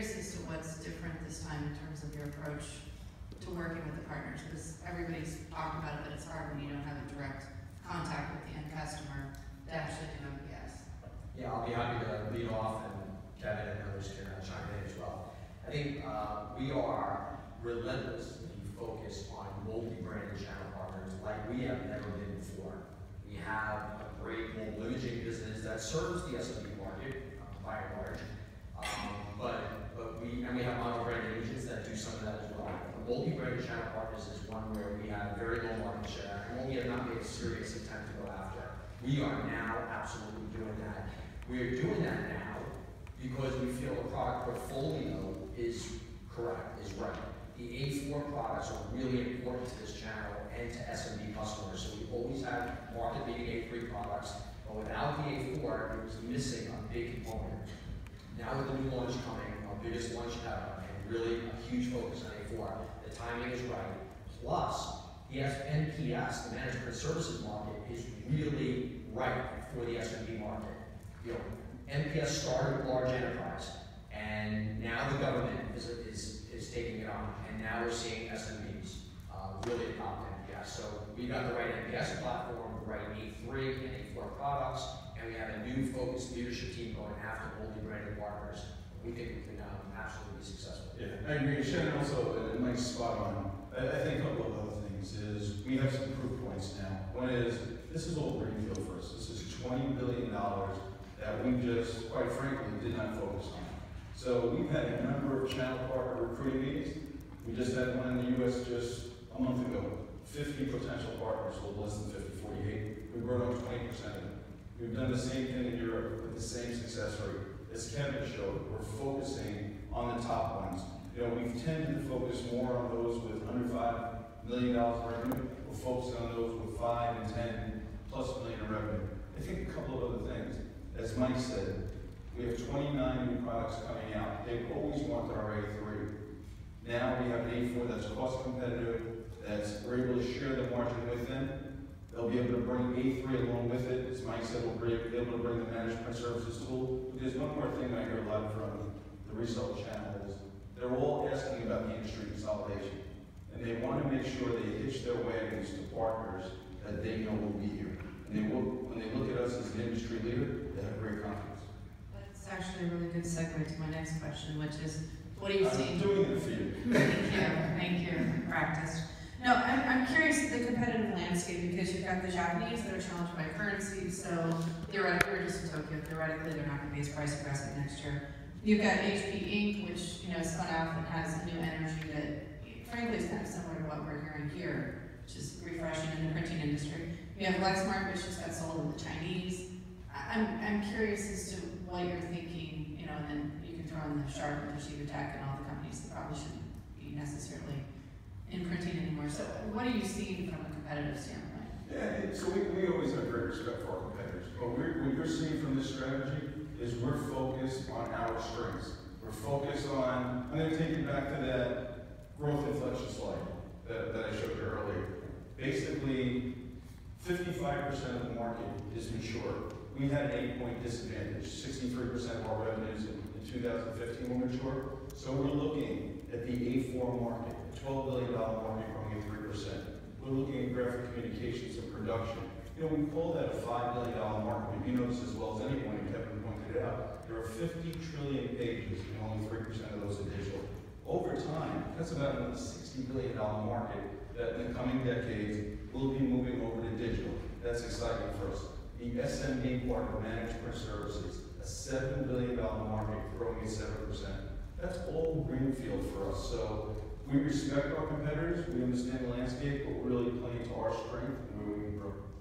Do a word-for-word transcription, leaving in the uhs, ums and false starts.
curious as to what's different this time in terms of your approach to working with the partners, because everybody's talking about it, but it's hard when you don't have a direct contact with the end customer to actually do M P S. Yeah, I'll be happy to lead off, and Kevin and others can uh, chime in as well. I think uh, we are relentlessly focused on multi-branded channel partners like we have never been before. We have a great mobile imaging business that serves the S M B market uh, by and large, um, but but we and we have mono-branded agents that do some of that as well. The multi-branded channel partners is one where we have very low market share and one we have not made a serious attempt to go after. We are now absolutely doing that. We are doing that now because we feel the product portfolio is correct, is right. The A four products are really important to this channel and to S M B customers. So we always have market-leading A three products, but without the A four, it was missing a big component. Now with the new launch coming, our biggest launch ever, and really a huge focus on A four, the timing is right. Plus, the N P S, the managed print services market, is really right for the S M B market. You know, N P S started with large enterprise, and now the government is, is, is taking it on, and now we're seeing S M Bs uh, really adopt N P S. So we've got the right N P S platform, the right A three and A four products, and we have a new focused leadership team going after multi-branded partners. We think we can um, absolutely be successful. Yeah, I agree. Shannon also, a nice spot on. I, I think a couple of other things is we have some proof points now. One is, this is all greenfield for us. This is twenty billion dollars that we just, quite frankly, did not focus on. So we've had a number of channel partner recruiting meetings. We just had one in the U S just a month ago. fifty potential partners, a little less than fifty, forty-eight. We've grown up twenty percent of them. We've done the same thing in Europe with the same success rate. As Kevin showed, we're focusing on the top ones. You know, we've tended to focus more on those with under five million dollars in revenue. We're focusing on those with five and ten plus million in revenue. I think a couple of other things. As Mike said, we have twenty-nine new products coming out. They've always wanted our A three. Now we have an A four that's cost competitive, that's we're able to share the margin with them. They'll be able to bring A three along with it. As Mike said, we'll be able to bring the managed print services tool. But there's one more thing I hear a lot from the resale channel is they're all asking about the industry consolidation. And they want to make sure they hitch their wagons to partners that they know will be here. And they will, when they look at us as an industry leader, they have great confidence. That's actually a really good segue to my next question, which is, what are you seeing? I'm doing it for you. Thank you, thank you, practiced. No, I'm, I'm curious the competitive landscape, because you've got the Japanese that are challenged by currency, so theoretically, we're just in Tokyo, theoretically they're not going to be as price aggressive next year. You've got H P Incorporated, which, you know, spun out and has a new energy that, frankly, is kind of similar to what we're hearing here, which is refreshing in the printing industry. You have Lexmark, which just got sold to the Chinese. I'm, I'm curious as to what you're thinking, you know, and then you can throw in the Sharp and Toshiba Tech and all the companies that probably shouldn't be necessarily in printing anymore. So what are you seeing from a competitive standpoint? Yeah, so we, we always have great respect for our competitors. But we're, what you're seeing from this strategy is we're focused on our strengths. We're focused on, I'm going to take you back to that growth inflection slide that, that I showed you earlier. Basically, fifty-five percent of the market is mature. We had an eight-point disadvantage. sixty-three percent of our revenues in, in two thousand fifteen were mature. So we're looking at the A four market, a twelve billion dollar market growing at three percent. We're looking at graphic communications and production. You know, we call that a five billion dollar market, but you know this as well as anyone, and Kevin pointed it out. There are fifty trillion pages, and only three percent of those are digital. Over time, that's about another sixty billion dollar market that in the coming decades will be moving over to digital. That's exciting for us. The S M B part of managed print services, a seven billion dollar market growing at seven percent. That's all greenfield for us. So we respect our competitors, we understand the landscape, but we're really playing to our strength and where we can grow.